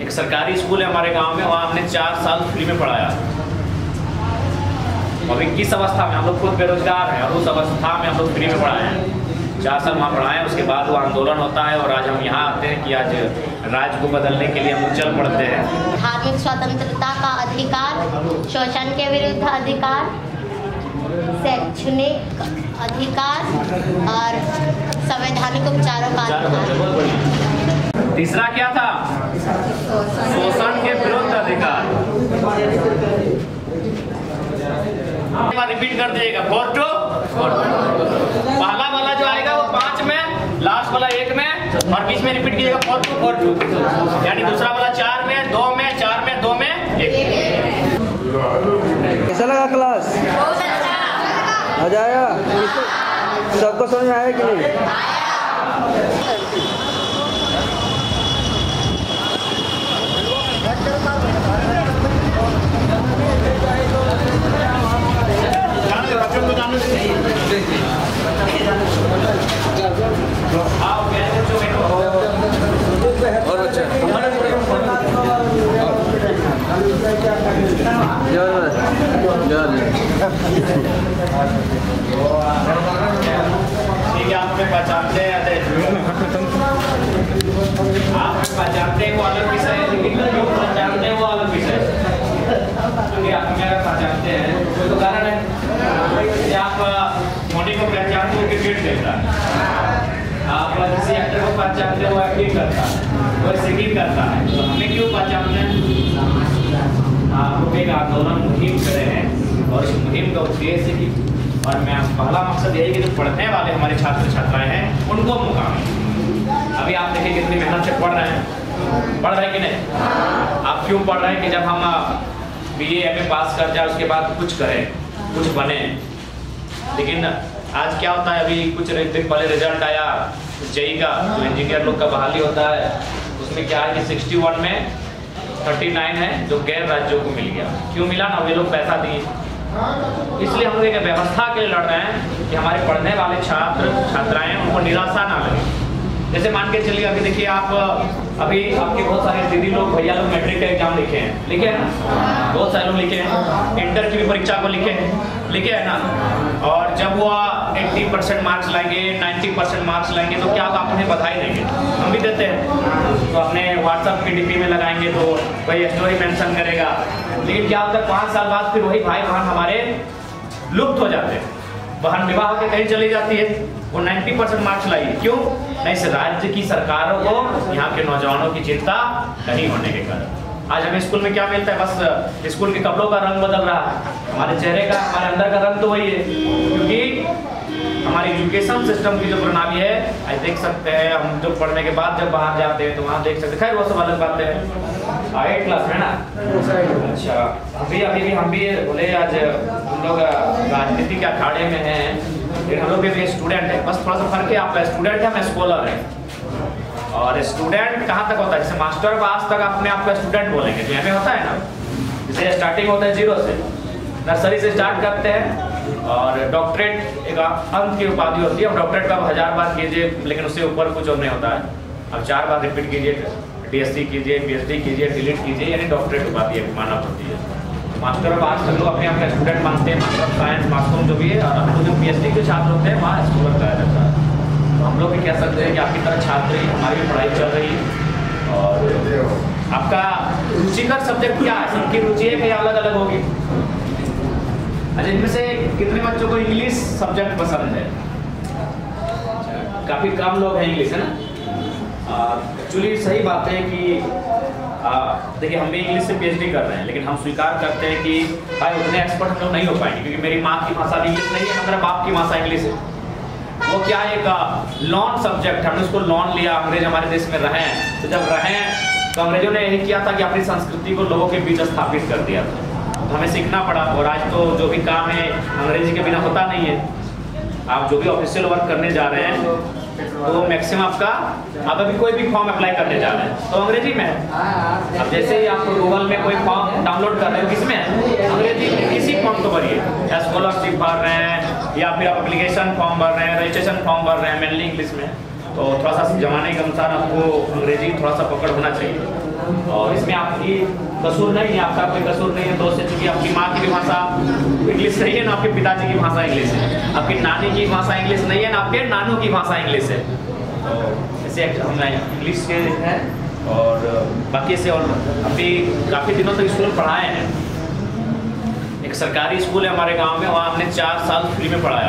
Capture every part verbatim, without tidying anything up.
एक सरकारी स्कूल है हमारे गांव में, वहाँ हमने चार साल फ्री में पढ़ाया। अभी किस अवस्था में हम लोग खुद बेरोजगार हैं और उस अवस्था में हम लोग फ्री में पढ़ाए हैं, चार साल वहाँ पढ़ाए हैं। उसके बाद वो आंदोलन होता है और आज हम यहाँ आते हैं कि आज राज्य को बदलने के लिए हम चल पड़ते हैं। धार्मिक स्वतंत्रता का अधिकार, शोषण के विरुद्ध अधिकार, शैक्षणिक अधिकार और संवैधानिक उपचारों का अधिकार। तीसरा क्या था? शोषण के विरुद्ध अधिकार। रिपीट कर दीजिएगा, फोर टू पहला वाला जो आएगा वो पांच में, लास्ट वाला एक में और बीच में रिपीट कीजिएगा फोर टू फोर टू, यानी दूसरा वाला चार में, दो में, चार में, दो में, एक। कैसा लगा क्लास? मजा आया? सबको समझ में आया कि नहीं? और अच्छा ठीक है, आप हमें पहचानते हैं, आप पहचानते हैं वो अलग विषय है, लेकिन क्यों पहचानते हैं वो अलग विषय है। क्योंकि आप हमें अगर पहचानते हैं कोई तो कारण है। आप मोदी को पहचानते हो क्रिकेट खेलता है, आप किसी एक्टर को पहचानते हो एक्टिंग करता है, वो सिंगिंग करता है, तो हमें क्यों पहचानते हैं? आप लोग एक आंदोलन मुहिम करे हैं और इस मुहिम का उद्देश्य की और मैं पहला मकसद यही कि जो पढ़ने वाले हमारे छात्र छात्राएं हैं उनको मौका मिले। अभी आप देखिए कितनी मेहनत से पढ़ रहे हैं, पढ़ रहे हैं कि नहीं? आप क्यों पढ़ रहे हैं कि जब हम बी ए एम ए पास कर जाए उसके बाद कुछ करें, कुछ बने। लेकिन आज क्या होता है, अभी कुछ दिन पहले रिजल्ट आया जेई का, जो इंजीनियर लोग का बहाली होता है, उसमें क्या है कि सिक्सटी वन में थर्टी नाइन है जो गैर राज्यों को मिल गया। क्यों मिला ना? वे लोग पैसा दिए। इसलिए हम लोग एक व्यवस्था के लिए लड़ रहे हैं कि हमारे पढ़ने वाले छात्र छात्राएं उनको निराशा ना लगे। जैसे मान के चलिए, अभी देखिए आप अभी आपके बहुत सारे दीदी लोग भैया लोग मैट्रिक का एग्जाम लिखे हैं, लिखे हैं ना? बहुत सारे लोग लिखे हैं, इंटर की भी परीक्षा को लिखे हैं, लिखे है ना? और जब वो अस्सी परसेंट मार्क्स लाएंगे, नब्बे परसेंट मार्क्स लाएंगे तो क्या आप उन्हें बधाई देंगे? हम भी देते हैं, तो अपने व्हाट्सएप की डीपी में लगाएंगे तो वही स्टोरी मेंशन करेगा। लेकिन क्या होता है, पाँच साल बाद फिर वही भाई बहन हमारे लुप्त हो जाते हैं। बहन विवाह के कहीं चली जाती है, वो नब्बे परसेंट मार्क्स लाई, क्यों? नहीं से राज्य की सरकारों को यहाँ के नौजवानों की चिंता नहीं होने के कारण। आज हमें स्कूल में क्या मिलता है? बस स्कूल के कपड़ों का रंग बदल रहा है, हमारे चेहरे का, हमारे अंदर का रंग तो वही है। क्योंकि हमारी एजुकेशन सिस्टम की जो प्रणाली है, आज देख सकते हैं हम जो पढ़ने के बाद जब बाहर जाते हैं तो वहाँ देख सकते हैं, खैर वो सब अलग बातें हैं। एट क्लास में ना? अच्छा, अभी अभी भी हम भी बोले आज हम लोग राजनीति के अखाड़े में हैं, लेकिन हम लोग भी स्टूडेंट हैं। बस थोड़ा सा फर्क है, आप स्टूडेंट हैं, मैं स्कॉलर है। और स्टूडेंट कहाँ तक होता है? जैसे मास्टर पास तक अपने आप को स्टूडेंट बोलेंगे, जो हमें होता है ना, जैसे स्टार्टिंग होता है जीरो से, नर्सरी से स्टार्ट करते हैं और डॉक्टरेट एक अंत की उपाधि होती है। डॉक्टरेट का हजार बार कीजिए, लेकिन उससे ऊपर कुछ और नहीं होता है। अब चार बार रिपीट कीजिए, डीएससी कीजिए, पीएचडी कीजिए, डिलीट कीजिए, यानी डॉक्टरेट उपाधि मानना पड़ती है। मास्टर ऑफ आर्ट्स लोग अपने आप का स्टूडेंट मानते हैं, मास्टर ऑफ साइंस, मास्टर जो भी है, और हम लोग जो पीएचडी के छात्र होते हैं वहाँ स्कॉलर कहा जाता है। तो हम लोग भी कह सकते हैं कि आपकी तरह छात्र ही, हमारी भी पढ़ाई चल रही है। और आपका रुचिकर सब्जेक्ट क्या है? सबकी रुचि है कि अलग अलग होगी? अच्छा, इनमें से कितने बच्चों को इंग्लिश सब्जेक्ट पसंद है? काफी कम लोग हैं इंग्लिश, है ना? एक्चुअली सही बात है कि देखिए हम भी इंग्लिश से पीएचडी कर रहे हैं, लेकिन हम स्वीकार करते हैं कि भाई उतने एक्सपर्ट हम लोग नहीं हो पाएंगे, क्योंकि मेरी माँ की भाषा इंग्लिश नहीं है, मेरा बाप की भाषा इंग्लिश है। वो क्या एक लॉन सब्जेक्ट, हमने उसको लॉन लिया। अंग्रेज हमारे देश में रहे, तो जब रहे तो अंग्रेजों ने यही किया था कि अपनी संस्कृति को लोगों के बीच स्थापित कर दिया था। तो हमें सीखना पड़ा, और आज तो जो भी काम है अंग्रेजी के बिना होता नहीं है। आप जो भी ऑफिशियल वर्क करने जा रहे हैं तो मैक्सिमम आपका, आप अभी कोई भी फॉर्म अप्लाई करने जा रहे हैं तो अंग्रेजी में है। अब जैसे ही आप गूगल में कोई फॉर्म डाउनलोड कर रहे हो, किसमें है? अंग्रेजी में। किसी फॉर्म को भरिए, या स्कॉलरशिप भर रहे हैं, या फिर आप एप्लीकेशन फॉर्म भर रहे हैं, रजिस्ट्रेशन फॉर्म भर रहे हैं, मेनली इंग्लिश में। तो थोड़ा सा जमाने के अनुसार आपको अंग्रेजी थोड़ा सा पकड़ होना चाहिए। और इसमें आपकी कसूर नहीं है, आपका कोई कसूर नहीं है दोस्त, क्योंकि आपकी माँ की भी भाषा इंग्लिश नहीं है ना आपके पिताजी की भाषा इंग्लिश है, आपकी नानी की भाषा इंग्लिश नहीं है ना आपके नानू की भाषा इंग्लिश है। तो ऐसे हम इंग्लिश के हैं और बाकी से और अभी काफ़ी दिनों तक स्कूल पढ़ाए हैं। एक सरकारी स्कूल है हमारे गांव में, वहाँ हमने चार साल फ्री में पढ़ाया।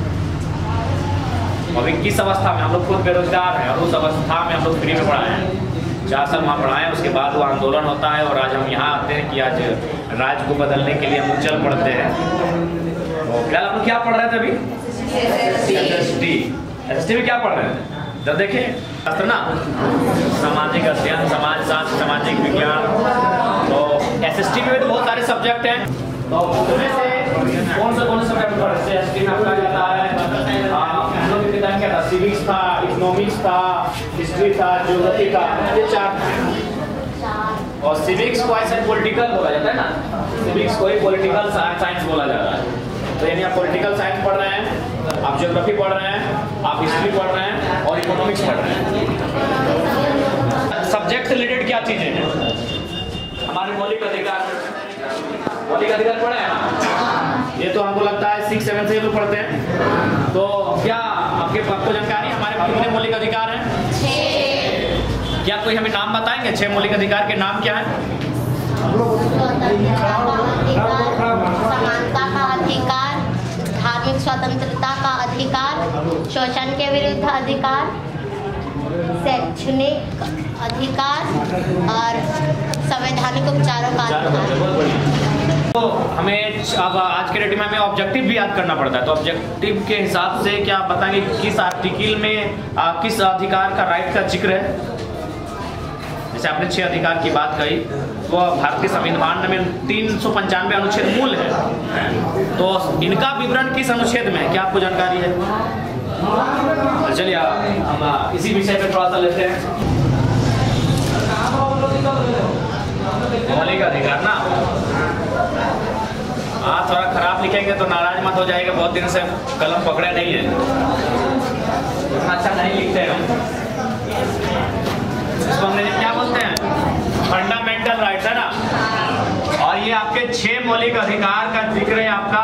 अभी किस अवस्था में हम लोग खुद बेरोजगार हैं और उस अवस्था में हम लोग फ्री में पढ़ाए हैं, चार साल वहाँ पढ़ाए हैं। उसके बाद वो आंदोलन होता है और आज हम यहाँ आते हैं कि आज राज्य को बदलने के लिए हम लोग चल पड़ते हैं। तो फिलहाल हम लोग क्या पढ़ रहे थे अभी? S S T. S S T में क्या पढ़ रहे थे? जब देखें शास्त्र ना, सामाजिक अध्ययन, समाज शास्त्र, सामाजिक विज्ञान। तो एस एस टी में तो बहुत सारे सब्जेक्ट हैं, तो उसमें से कौन सा कौन सा सब्जेक्ट पढ़ रहे थे? एस एस टी में आपका क्या था? हम लोग के क्या था? सिविक्स था, इकोनॉमिक्स था, हिस्ट्री था, ज्योग्राफी था, ये चार थे। और सिविक्स को ऐसे पॉलिटिकल बोला जाता है ना, सिविक्स को ही पॉलिटिकल साइंस बोला जाता है। तो यानी आप पॉलिटिकल साइंस पढ़ रहे हैं, आप ज्योग्राफी पढ़ रहे हैं, आप हिस्ट्री पढ़ रहे हैं और इकोनॉमिक्स पढ़ रहे हैं। सब्जेक्ट से रिलेटेड क्या चीजें हैं? हमारे मौलिक अधिकार, मौलिक अधिकार पढ़े हैं ना? ये तो हमको लगता है सिक्स सेवन से लोग पढ़ते हैं। तो क्या आपके आपको जानकारी हमारे कितने मौलिक अधिकार हैं? छह। क्या कोई हमें नाम बताएंगे? छह मौलिक अधिकार के नाम क्या है? समानता का अधिकार, धार्मिक स्वतंत्रता का अधिकार, शोषण के विरुद्ध अधिकार, शैक्षणिक अधिकार और संवैधानिक उपचारों का अधिकार। तो हमें अब आज के डेट में हमें ऑब्जेक्टिव भी याद करना पड़ता है। तो ऑब्जेक्टिव के हिसाब से क्या आप बताएंगे किस आर्टिकल में आ, किस अधिकार का राइट का जिक्र है? जैसे आपने छह अधिकार की बात कही, वो भारतीय संविधान में तीन सौ पंचानवे अनुच्छेद मूल है, तो इनका विवरण किस अनुच्छेद में है, क्या आपको जानकारी है? चलिए हम इसी विषय पे थोड़ा सा लेते हैं। मौलिक अधिकार ना, हाँ थोड़ा खराब लिखेंगे तो नाराज मत हो जाएगा, बहुत दिन से कलम पकड़े नहीं है, अच्छा नहीं लिखते हैं हम। इसको अंग्रेजी क्या बोलते हैं? फंडामेंटल राइट्स है ना। और ये आपके छह मौलिक अधिकार का जिक्र है आपका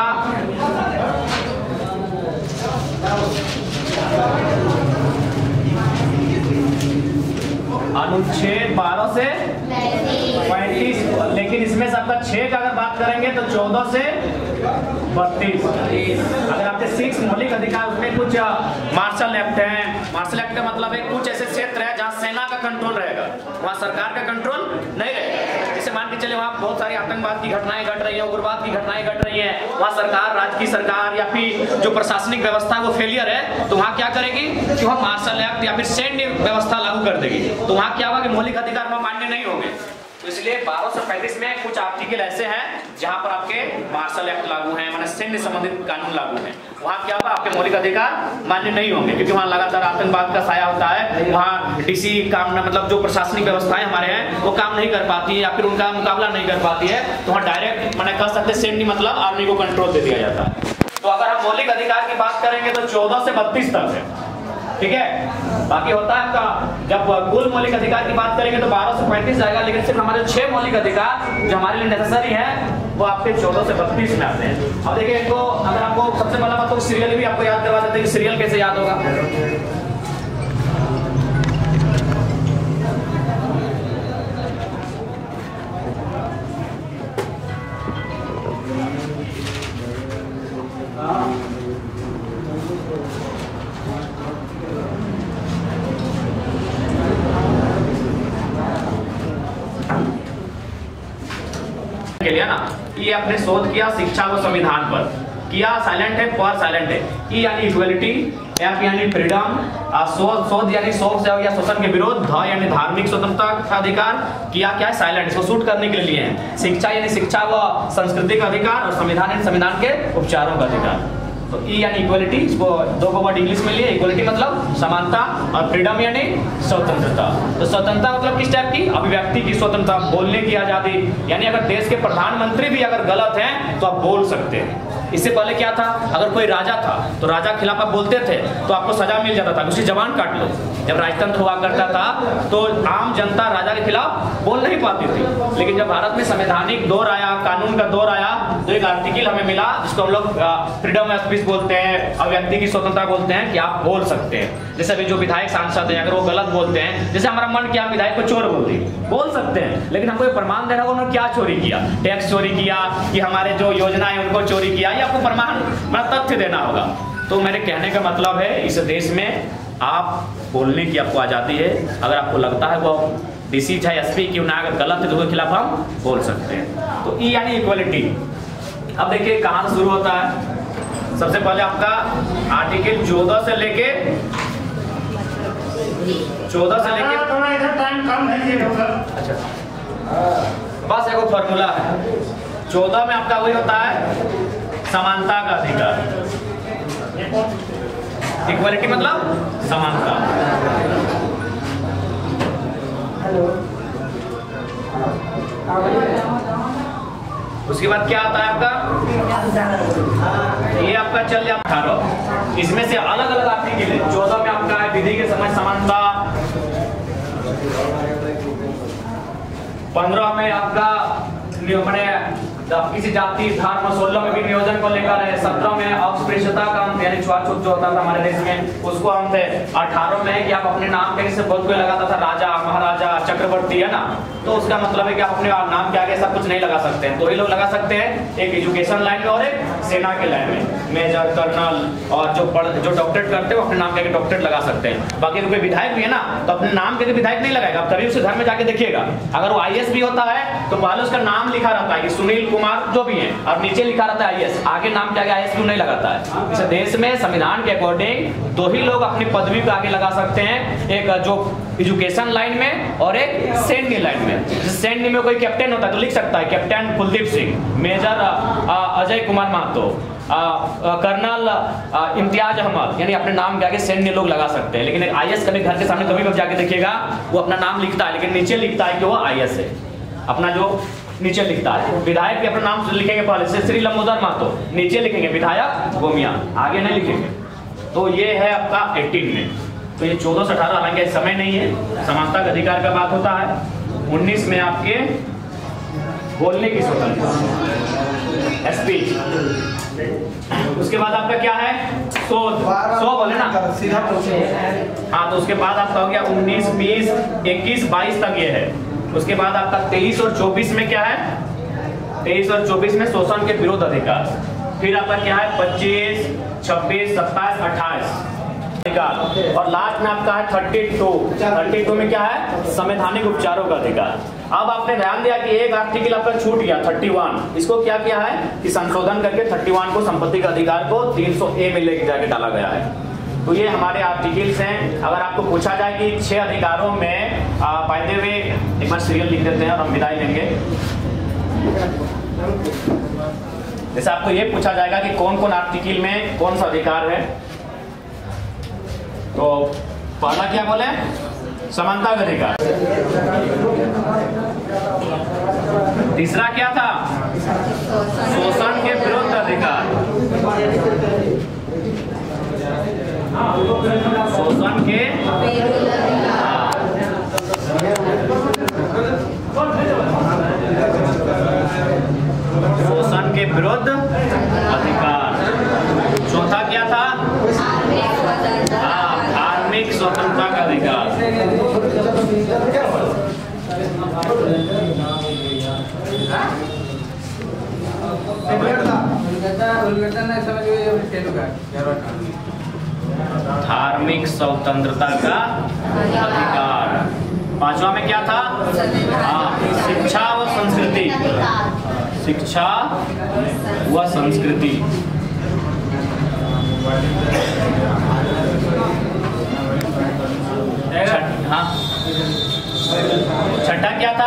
अनुच्छेद बारह से पैंतीस, लेकिन इसमें से आपका छह का अगर बात करेंगे तो चौदह से बत्तीस। अगर आपके सिक्स मौलिक अधिकार, उसमें कुछ मार्शल एक्ट है। मार्शल एक्ट का मतलब है कुछ ऐसे क्षेत्र है जहाँ सेना का कंट्रोल रहेगा, वहाँ सरकार का कंट्रोल नहीं रहेगा। जैसे मान के चले वहाँ बहुत सारी आतंकवाद की घटनाएं घट रही है, उग्रवाद की घटनाएं घट रही है, वहाँ सरकार, राज्य की सरकार या फिर जो प्रशासनिक व्यवस्था वो फेलियर है, तो वहाँ क्या करेगी कि वहाँ मार्शल एक्ट या फिर सैन्य व्यवस्था लागू कर देगी। तो वहाँ क्या होगा कि मौलिक अधिकार वहाँ मान्य नहीं होंगे। तो इसलिए बारह सौ पैंतीस में कुछ आर्टिकल ऐसे हैं जहां पर आपके मार्शल एक्ट लागू हैं, माने सैन्य संबंधित कानून लागू हैं। वहां क्या होगा, आपके मौलिक अधिकार मान्य नहीं होंगे, क्योंकि वहां लगातार आतंकवाद का साया होता है। वहां डीसी काम मतलब जो प्रशासनिक व्यवस्थाएं हमारे हैं वो काम नहीं कर पाती है या फिर उनका मुकाबला नहीं कर पाती है, तो वहां डायरेक्ट मैंने कह सकते सैन्य मतलब आर्मी को कंट्रोल दे दिया जाता है। तो अगर हम मौलिक अधिकार की बात करेंगे तो चौदह से बत्तीस तक है, ठीक है। बाकी होता है आपका जब कुल मौलिक अधिकार की बात करेंगे तो बारह से पैंतीस जाएगा, लेकिन सिर्फ हमारे छह मौलिक अधिकार जो हमारे लिए नेसेसरी है वो आपके चौदह से बत्तीस में आते हैं। अब देखिए इनको अगर आपको सबसे पहला बात तो सीरियल भी आपको याद करवा देते हैं कि सीरियल कैसे याद होगा। के लिए ना, ये आपने शोध किया शिक्षा व संविधान पर, किया साइलेंट है, पर साइलेंट है। ई यानी इक्वलिटी, एफ यानी फ्रीडम, शोध शोध यानी शोध या शोषण के विरोध, ध यानी धार्मिक स्वतंत्रता का अधिकार, किया क्या है साइलेंट, इसको शूट करने के लिए है। शिक्षा यानी शिक्षा व संस्कृति का अधिकार, और संविधान यानी संविधान के उपचारों का अधिकार। तो ई यानी इक्वलिटी, इसको दो को वर्ड इंग्लिश में लिए, इक्वलिटी मतलब समानता, और फ्रीडम यानी स्वतंत्रता। तो स्वतंत्रता मतलब किस टाइप की, अभिव्यक्ति की स्वतंत्रता, बोलने की आजादी, यानी अगर देश के प्रधानमंत्री भी अगर गलत हैं तो आप बोल सकते हैं। इससे पहले क्या था, अगर कोई राजा था तो राजा के खिलाफ आप बोलते थे तो आपको सजा मिल जाता था, उसकी जबान काट लो। जब राजतंत्र हुआ करता था तो आम जनता राजा के खिलाफ बोल नहीं पाती थी, लेकिन जब भारत में संवैधानिक दौर आया, कानून का दौर आया, तो एक आर्टिकल हमें मिला जिसको हम लोग फ्रीडम ऑफ स्पीच बोलते हैं, अभिव्यक्ति की स्वतंत्रता बोलते हैं, कि आप बोल सकते हैं। जैसे अभी जो विधायक सांसद हैं, अगर वो गलत बोलते हैं, जैसे हमारा मन किया विधायक को चोर बोल दी, बोल सकते हैं, लेकिन हमको ये प्रमाण देना होगा उन्होंने क्या चोरी किया, टैक्स चोरी किया कि हमारे जो योजना है उनको चोरी किया, ये आपको प्रमाण मतलब तथ्य देना होगा। तो मेरे कहने का मतलब है इस देश में आप बोलने की आपको आज़ादी है, अगर आपको लगता है वो डीसी चाहे एसपी क्यों ना अगर गलत है तो उसके खिलाफ हम बोल सकते हैं। तो ई यानी इक्वलिटी। अब देखिए कहाँ से शुरू होता है। सबसे पहले आपका आर्टिकल चौदह से लेके चौदह से लेके टाइम कम है। अच्छा, बस एक फॉर्मूला है। चौदह में आपका वही होता है समानता का अधिकार, इक्वालिटी मतलब समानता। उसके बाद क्या आता है आपका, ये आपका चल जाए अठारह, इसमें से अलग अलग आर्टिकल है। चौदह में आपका है विधि के समय समानता, पंद्रह में आपका अपने किसी जाति धर्म, सोलह में भी नियोजन को लेकर है, सत्रह में अस्पृश्यता का अंत यानी छुआछूत जो होता था हमारे देश में उसको अंत है, अठारह में है कि आप अपने नाम के से बहुत कोई लगाता था राजा महाराजा चक्रवर्ती, है ना, तो उसका मतलब है कि आप अपने नाम के आगे सब कुछ नहीं लगा सकते हैं। दो ही लोग लगा सकते हैं, एक एजुकेशन लाइन में और एक सेना के लाइन में, मेजर कर्नल, और जो पढ़ जो डॉक्टरेट करते हैं वो अपने नाम के आगे डॉक्टरेट लगा सकते हैं। बाकी कोई विधायक भी है ना तो अपने नाम के विधायक नहीं लगाएगा, आप कभी उसे घर में जाके देखिएगा। अगर वो आई ए एस भी होता है तो पहले उसका नाम लिखा रहता है कि सुनील कुमार जो भी है, और नीचे लिखा रहता है आई ए एस, आगे नाम के आगे आई ए एस क्यों नहीं लगाता है। इस देश में संविधान के अकॉर्डिंग दो ही लोग अपनी पदवी को आगे लगा सकते हैं, एक जो एजुकेशन लाइन में और एक सैन्य लाइन में। सैन्य में कोई कैप्टन होता है तो लिख सकता है captain Kuldeep Singh, major Ajay Kumar Mahato, colonel Imtiaz Ahmad, यानी अपने नाम के आगे सैन्य लोग लगा सकते हैं। लेकिन आई ए एस कभी घर के सामने कभी भी जाके देखिएगा वो अपना नाम लिखता है लेकिन नीचे लिखता है कि वो आई ए एस है, अपना जो नीचे लिखता है। विधायक भी अपना नाम लिखेंगे पहले से श्री लंबोदर महतो, नीचे लिखेंगे विधायक गोमिया, आगे नहीं लिखेंगे। तो ये है आपका अठारह में। तो ये चौदह से अठारह हालांकि समय नहीं है, समानता का अधिकार का बात होता है। उन्नीस में आपके बोलने की स्वतंत्रता, स्पीच। उसके बाद आपका क्या है, शोध, सौ बोले ना, हाँ, तो उसके बाद आपका हो गया उन्नीस बीस इक्कीस बाईस तक ये है। उसके बाद आपका तेईस और चौबीस में क्या है, तेईस और चौबीस में शोषण के विरोध अधिकार। फिर आपका क्या है पच्चीस छब्बीस सत्ताईस अट्ठाईस अधिकार, और लास्ट में आपका है थर्टी टू थर्टी टू में क्या है संवैधानिक उपचारों का अधिकार। अब आपने ध्यान दिया कि एक आर्टिकल आपका छूट गया इकतीस, इसको क्या किया है कि संशोधन करके इकतीस को संपत्ति का अधिकार को तीन सौ ए में लेके जाके डाला गया है। तो ये हमारे आर्टिकल्स हैं। अगर आपको पूछा जाए कि छह अधिकारों में बाय द वे एक बार सीरियल लिख देते हैं और हम विदाई लेंगे। जैसे आपको ये पूछा जाएगा कि कौन कौन आर्टिकल में कौन सा अधिकार है, तो पहला क्या बोले, समानता का अधिकार। तीसरा क्या था, शोषण के विरुद्ध अधिकार, शोषण के शोषण के विरुद्ध अधिकार। चौथा क्या था, धार्मिक स्वतंत्रता का अधिकार। धार्मिक स्वतंत्रता का अधिकार। पांचवा में क्या था, शिक्षा व संस्कृति, शिक्षा व संस्कृति। हाँ, छठा क्या था,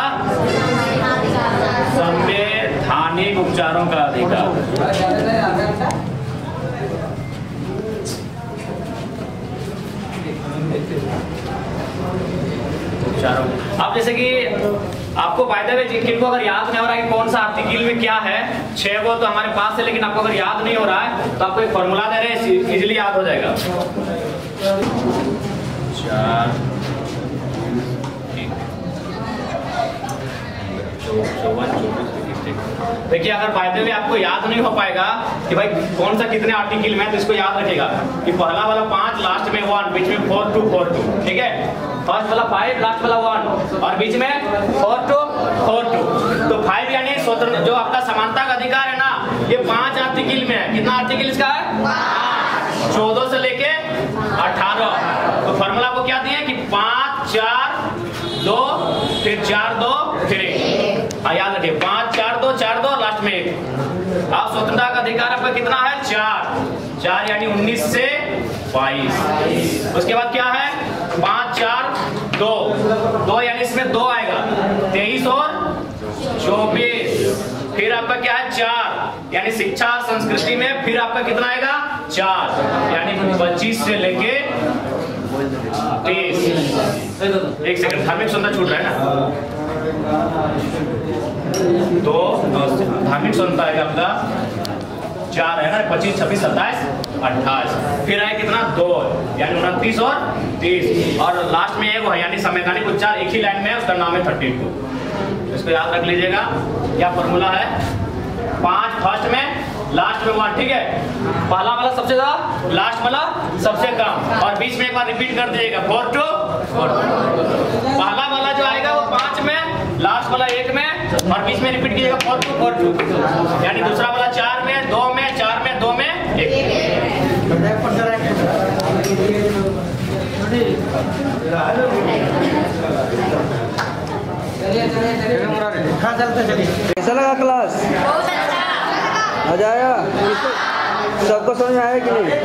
संवैधानिक उपचारों का अधिकार। उपचारों, अब जैसे कि आपको फायदे में जिनको अगर याद नहीं हो रहा है कि कौन सा आर्टिकल में क्या है, छह वो तो हमारे पास है, लेकिन आपको अगर याद नहीं हो रहा है तो आपको एक फॉर्मूला दे रहे हैं, इजीली याद हो जाएगा। चार देखिए, अगर फायदे में आपको याद नहीं हो पाएगा कि भाई कौन सा कितने आर्टिकल में, तो इसको याद रखिएगा कि पहला वाला पांच, लास्ट में वन, बीच में फोर टू फोर टू, ठीक है। फर्स्ट वाला फाइव, लास्ट वाला वन और बीच में फोर टू फोर टू। तो फाइव यानी स्वतंत्र जो आपका समानता का अधिकार है ना, ये पांच आर्टिकल में है। कितना आर्टिकल इसका है? चौदह से लेके अठारह। तो फॉर्मूला को क्या दिए कि पांच चार दो, फिर चार दो, फिर एक। याद रखिए, पांच चार दो, चार दो, लास्ट में एक। अब स्वतंत्रता का अधिकार आपका कितना है? चार। चार यानी उन्नीस से बाईस। उसके बाद क्या है? पांच चार दो, दो यानी इसमें दो आएगा, तेईस और चौबीस। फिर आपका क्या है? चार यानी शिक्षा संस्कृति में फिर आपका कितना आएगा? चार यानी पच्चीस से लेके तीस। एक सेकंड, धार्मिक स्वतंत्रता छूट रहा है ना, तो धार्मिक स्वतंत्रता है आपका चार है ना, पच्चीस छब्बीस सत्ताईस अट्ठाईस। फिर है कितना? दो यानी उनतीस और तीस। और लास्ट में एक है यानी संवैधानिक उच्चार एक ही लाइन में है, उसका नाम है थर्टी टू। इसको याद रख लीजिएगा। क्या फॉर्मूला है? पांच फर्स्ट में, लास्ट में वन, ठीक है। पहला वाला सबसे ज्यादा, लास्ट वाला सबसे कम, और बीच में एक बार रिपीट कर दीजिएगा, फोर टू फोर। पहला वाला जो आएगा वो पांच में, लास्ट वाला एक में, और बीच में रिपीट कीजिएगा फोर टू फोर टू। यानी दूसरा वाला चार में, दो में, चार में, दो में, एक। कैसा लगा क्लास? बहुत अच्छा। मजा आया? सबको समझ में आया कि नहीं?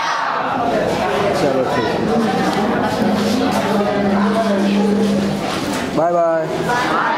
चलो ठीक, बाय बाय।